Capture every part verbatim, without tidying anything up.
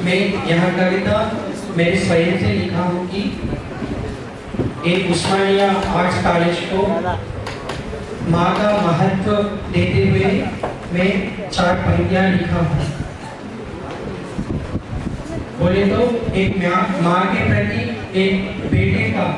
मैं यह कविता मेरे स्वयं से लिखा हूँ कि एक उस्मानिया आर्ट्स कॉलेज को माँ का महत्व देते हुए मैं चार पंक्तियाँ लिखा हूँ। बोले तो एक माँ के प्रति एक बेटे का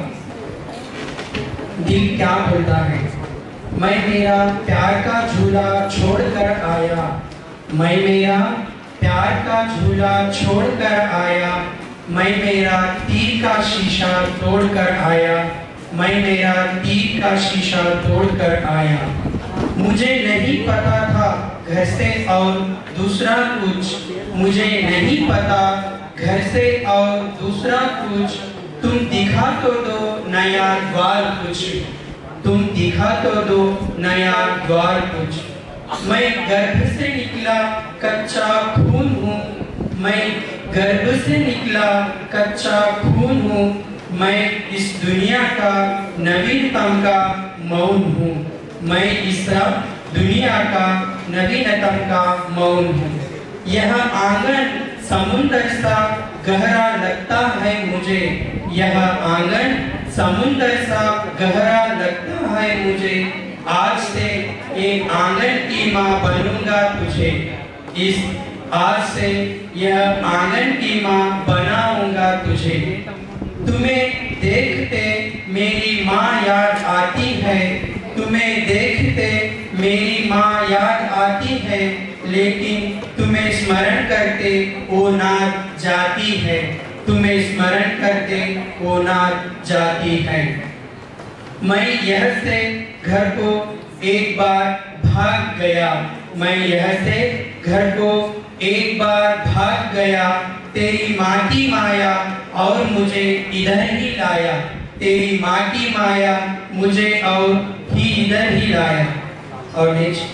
दिल क्या बोलता है। मैं मेरा प्यार का झूला छोड़कर आया, मैं मेरा प्यार का झूला छोड़कर आया, मैं मेरा तीर का शीशा तोड़कर आया, मैं मेरा तीर का शीशा तोड़कर आया। मुझे नहीं पता था घर से और दूसरा कुछ, मुझे नहीं पता घर से और दूसरा कुछ, तुम दिखा तो दो नया द्वार कुछ, तुम दिखा तो दो नया द्वार कुछ। मैं गर्भ से निकला कच्चा खून हूँ, मैं गर्भ से निकला कच्चा खून हूँ, मैं इस दुनिया का नवीनतम का मौन हूँ, मैं इस दुनिया का नवीनतम का मौन हूँ। यह आंगन समुंदर सा गहरा लगता है मुझे, यह आंगन समुंदर सा गहरा लगता है मुझे। आज से एक आंगन की माँ बनूंगा तुझे, इस आज से यह आंगन की माँ बनाऊंगा तुझे। तुम्हें देखते मेरी माँ याद आती है, तुम्हें देखते मेरी माँ याद आती है, लेकिन तुम्हें स्मरण करते वो नाद जाती है, तुम्हें स्मरण करते वो नाद जाती है। मैं यह से घर को एक बार भाग गया, मैं यह से घर को एक बार भाग गया, तेरी माँ की माया और मुझे इधर ही लाया, तेरी माँ की माया मुझे और ही इधर ही लाया। और नेक्स्ट,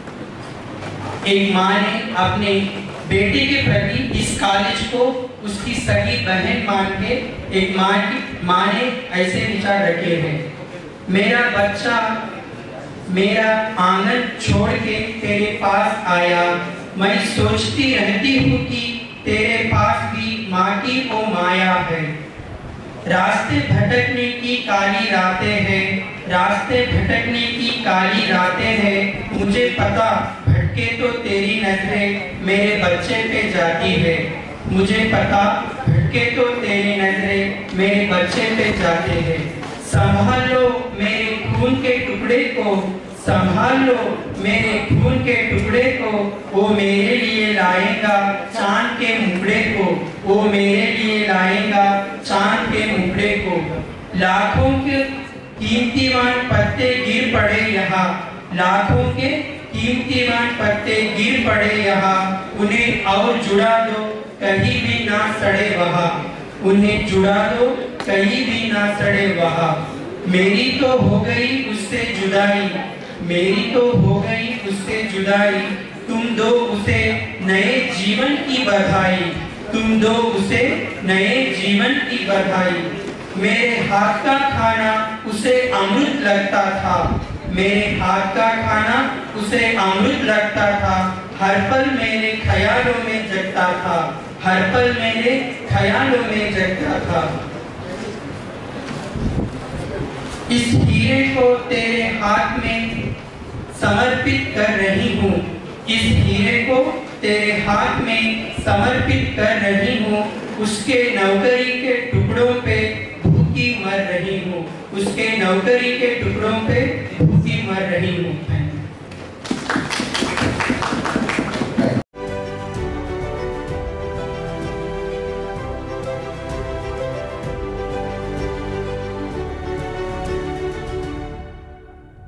एक माँ ने अपने बेटे के प्रति इस कॉलेज को उसकी सगी बहन मान के एक माँ की माँ ने ऐसे विचार रखे हैं। मेरा बच्चा मेरा आंगन छोड़ के तेरे पास आया, मैं सोचती रहती हूँ कि तेरे पास भी माँ की वो माया है। रास्ते भटकने की काली रातें हैं, रास्ते भटकने की काली रातें हैं, मुझे पता भटके तो तेरी नजरें मेरे बच्चे पे जाती है, मुझे पता भटके तो तेरी नजरें मेरे बच्चे पे जाते हैं। संभाल लो मेरे खून के टुकड़े को, संभाल लो मेरे खून के टुकड़े को, वो मेरे लिए लाएगा चांद के मुखड़े को, वो मेरे लिए लाएगा चांद के मुखड़े को। लाखों के कीमतीवान पत्ते गिर पड़े यहाँ, लाखों के कीमतीवान पत्ते गिर पड़े यहाँ, उन्हें और जुड़ा दो कहीं भी ना सड़े वहाँ, उन्हें जुड़ा दो कहीं भी ना सड़े वहाँ। मेरी तो हो गई उससे जुदाई, मेरी तो हो गई उससे जुदाई, तुम दो उसे नए जीवन की बधाई, तुम दो उसे नए जीवन की बधाई। मेरे हाथ का खाना उसे अमृत लगता था, मेरे हाथ का खाना उसे अमृत लगता था, हर पल मेरे ख्यालों में जगता था, हर पल मेरे ख्यालों में जगता था। इस हीरे को तेरे हाथ में समर्पित कर रही हूँ, इस हीरे को तेरे हाथ में समर्पित कर रही हूँ, उसके नौकरी के टुकड़ों पे भूखी मर रही हूँ, उसके नौकरी के टुकड़ों पे भूखी मर रही हूँ।